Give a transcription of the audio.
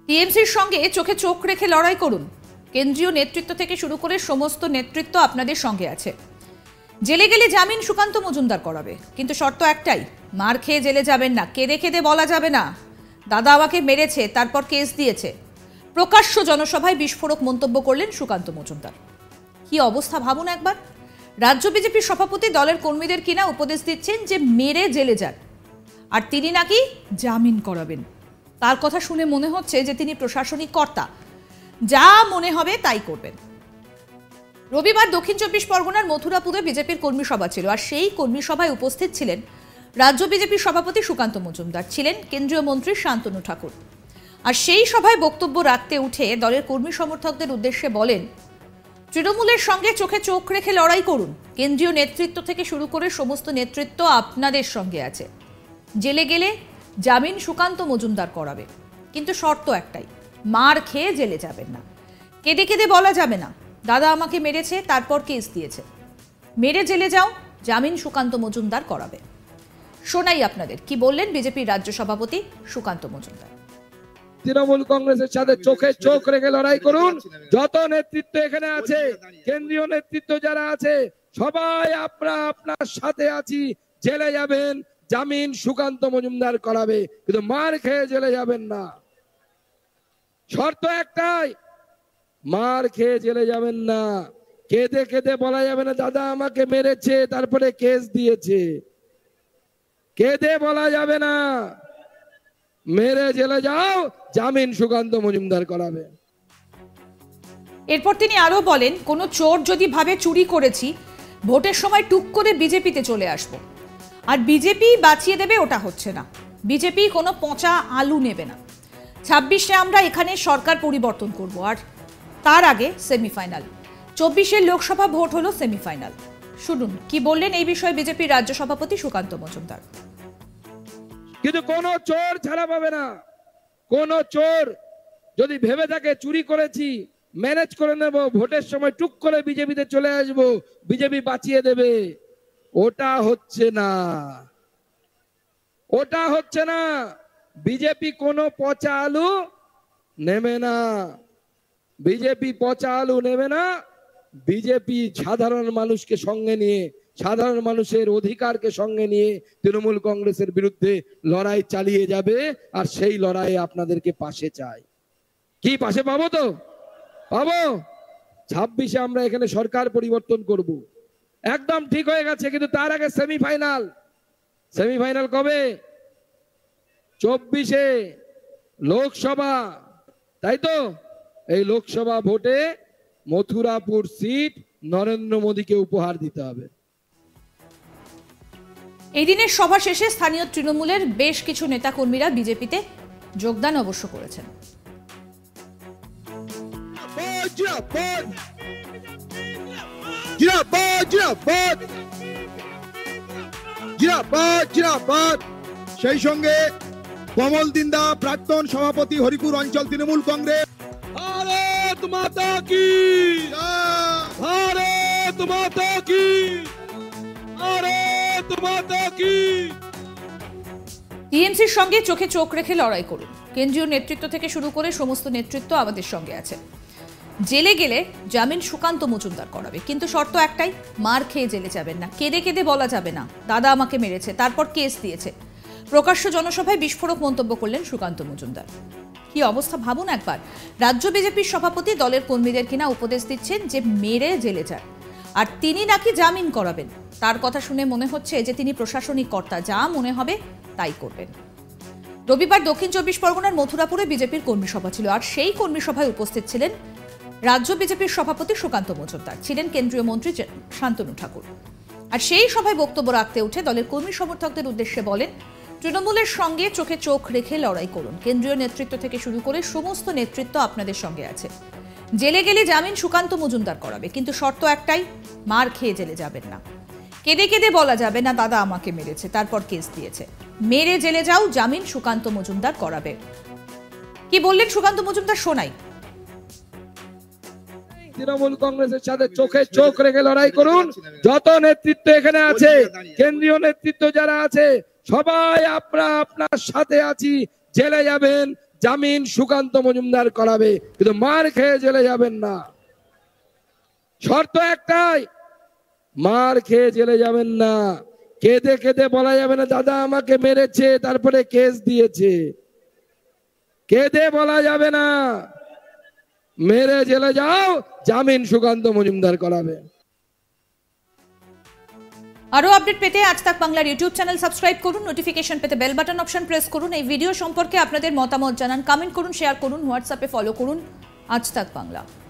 টিএমসির সঙ্গে চোখে চোখ রেখে লড়াই করুন। কেন্দ্রীয় নেতৃত্ব থেকে শুরু করে সমস্ত নেতৃত্ব আপনাদের সঙ্গে আছে। জেলে গেলে জামিন সুকান্ত মজুমদার করাবে, কিন্তু শর্ত একটাই, মার খেয়ে জেলে যাবেন না। কেঁদে কেঁদে বলা যাবে না দাদা আমাকে মেরেছে, তারপর কেস দিয়েছে। প্রকাশ্য জনসভায় বিস্ফোরক মন্তব্য করলেন সুকান্ত মজুমদার। কি অবস্থা ভাবুন একবার। রাজ্য বিজেপির সভাপতি দলের কর্মীদের কিনা উপদেশ দিচ্ছেন যে মেরে জেলে যান, আর তিনি নাকি জামিন করাবেন। তার কথা শুনে মনে হচ্ছে যে তিনি প্রশাসনিক কর্তা, যা মনে হবে তাই করবেন। রবিবার দক্ষিণ চব্বিশ পরগনার মথুরাপুরে বিজেপির কর্মী সভা ছিল, আর সেই কর্মী সভায় উপস্থিত ছিলেন রাজ্য বিজেপির সভাপতি সুকান্ত মজুমদার, ছিলেন কেন্দ্রীয় মন্ত্রী শান্তনু ঠাকুর। আর সেই সভায় বক্তব্য রাখতে উঠে দলের কর্মী সমর্থকদের উদ্দেশ্যে বলেন, তৃণমূলের সঙ্গে চোখে চোখ রেখে লড়াই করুন। কেন্দ্রীয় নেতৃত্ব থেকে শুরু করে সমস্ত নেতৃত্ব আপনাদের সঙ্গে আছে। জেলে গেলে জামিন সুকান্ত মজুমদার করাবে, কিন্তু শর্ত একটাই, মার খেয়ে জেলে যাবেন না। কেঁদে কেঁদে বলা যাবে না দাদা আমাকে মেরেছে, তারপর কেস দিয়েছে। মেরে জেলে যাও, জামিন সুকান্ত মজুমদার করাবে। শোনাই আপনাদের কি বললেন বিজেপির রাজ্য সভাপতি সুকান্ত মজুমদার। তৃণমূল কংগ্রেসের সাথে চোখে চোখ রেখে লড়াই করুন। যত নেতৃত্ব এখানে আছে, কেন্দ্রীয় নেতৃত্ব যারা আছে, সবাই আপনার সাথে আছি। জেলে যাবেন, জামিন সুকান্ত মজুমদার করাবে, কিন্তু মার খেয়ে জেলে যাবেন না। শর্ত একটাই, মার খেয়ে জেলে যাবেন না। কেঁদে কেঁদে বলা যাবে না দাদা আমাকে মেরেছে, তারপরে কেস দিয়েছে। কেঁদে বলা যাবে না, মেরে জেলে যাও, জামিন সুকান্ত মজুমদার করাবে। এরপর তিনি আরো বলেন, কোনো চোর যদি ভাবে চুরি করেছি, ভোটের সময় টুক করে বিজেপিতে চলে আসব, আর বিজেপি বাঁচিয়ে দেবে, ওটা হচ্ছে না। বিজেপি কোনো পচা আলু নেবে না। 26-এ আমরা এখানে সরকার পরিবর্তন করব, আর তার আগে সেমিফাইনাল। 24-এর লোকসভা ভোট হলো সেমিফাইনাল। শুনুন কি বললেন এই বিষয়ে বিজেপির রাজ্য সভাপতি সুকান্ত মজুমদার। কিন্তু কোন চোর ছাড়া পাবে না। কোন চোর যদি ভেবে থাকে চুরি করেছি, ম্যানেজ করে নেব, ভোটের সময় টুক করে বিজেপিতে চলে আসব, বিজেপি বাঁচিয়ে দেবে, ওটা হচ্ছে না। ওটা হচ্ছে না। বিজেপি কোনো পচা আলু নেবে না। বিজেপি পচা আলু নেবে না। বিজেপি সাধারণ মানুষকে সঙ্গে নিয়ে, সাধারণ মানুষের অধিকারকে সঙ্গে নিয়ে তৃণমূল কংগ্রেসের বিরুদ্ধে লড়াই চালিয়ে যাবে, আর সেই লড়াইয়ে আপনাদেরকে পাশে চাই। কি পাশে পাবো? তো পাবো। 26-এ আমরা এখানে সরকার পরিবর্তন করব, একদম ঠিক হয়ে গেছে, কিন্তু তার আগে সেমিফাইনাল। সেমিফাইনাল কবে? 24-এ লোকসভা, তাই তো? এই লোকসভা ভোটে মথুরাপুর সিট নরেন্দ্র মোদীকে উপহার দিতে হবে। এই দিনের সভা শেষে স্থানীয় তৃণমূলের বেশ কিছু নেতাকর্মীরা বিজেপিতে যোগদান অবশ্য করেছেন। সেই সঙ্গে কমল দিন্দা, প্রাক্তন সভাপতি, হরিপুর অঞ্চল তৃণমূল কংগ্রেস। ভারত মাতা কি, ভারত মাতা কি, ভারত মাতা কি। টিএমসির সঙ্গে চোখে চোখ রেখে লড়াই করুন। কেন্দ্রীয় নেতৃত্ব থেকে শুরু করে সমস্ত নেতৃত্ব আমাদের সঙ্গে আছে। জেলে গেলে জামিন সুকান্ত মজুমদার করাবে, কিন্তু শর্ত একটাই, মার খেয়ে জেলে যাবেন না। কেঁদে কেঁদে বলা যাবে না দাদা আমাকে মেরেছে, তারপর কেস দিয়েছে। প্রকাশ্য জনসভায় বিস্ফোরক মন্তব্য করলেন সুকান্ত মজুমদার। কি অবস্থা ভাবুন একবার। রাজ্য বিজেপির সভাপতি দলের কর্মীদের কিনা উপদেশ দিচ্ছেন যে মেরে জেলে যান, আর তিনি নাকি জামিন করাবেন। তার কথা শুনে মনে হচ্ছে যে তিনি প্রশাসনিক কর্তা, যা মনে হবে তাই করবেন। রবিবার দক্ষিণ চব্বিশ পরগনার মথুরাপুরে বিজেপির কর্মী সভা ছিল, আর সেই কর্মী সভায় উপস্থিত ছিলেন রাজ্য বিজেপির সভাপতি সুকান্ত মজুমদার, ছিলেন কেন্দ্রীয় মন্ত্রী শান্তনু ঠাকুর। আর সেই সভায় বক্তব্য রাখতে উঠে দলের কর্মী সমর্থকদের উদ্দেশ্যে বলেন, তৃণমূলের সঙ্গে চোখে চোখ রেখে লড়াই করুন। কেন্দ্রীয় নেতৃত্ব থেকে শুরু করে সমস্ত নেতৃত্ব আপনাদের সঙ্গে আছে। জেলে গেলে জামিন সুকান্ত মজুমদার করাবে, কিন্তু শর্ত একটাই, মার খেয়ে জেলে যাবেন না। কেঁদে কেঁদে বলা যাবে না দাদা আমাকে মেরেছে, তারপর কেস দিয়েছে। মেরে জেলে যাও, জামিন সুকান্ত মজুমদার করাবে। কি বললেন সুকান্ত মজুমদার, শোনাই। তৃণমূল কংগ্রেসের সাথে চোখে চোখ রেখে লড়াই করুন। যত নেতৃত্ব এখানে আছে, কেন্দ্রীয় নেতৃত্ব যারা আছে, সবাই আপনার সাথে আছি। জেলে যাবেন, জামিন সুকান্ত মজুমদার করাবে, কিন্তু মার খেয়ে জেলে যাবেন না। শর্ত একটাই, মার খেয়ে জেলে যাবেন না। কেঁদে কেঁদে বলা যাবে না দাদা আমাকে মেরেছে তারপরে কেস দিয়েছে, কেঁদে বলা যাবে না। মেরে জেলে যাও, জামিন সুকান্ত মজুমদার করাবে। আরো আপডেট পেতে আজ তাক বাংলার ইউটিউব চ্যানেল সাবস্ক্রাইব করুন, নোটিফিকেশন পেতে বেল বাটন অপশন প্রেস করুন। এই ভিডিও সম্পর্কে আপনাদের মতামত জানান, কমেন্ট করুন, শেয়ার করুন, হোয়াটসঅ্যাপে ফলো করুন আজ তাক বাংলা।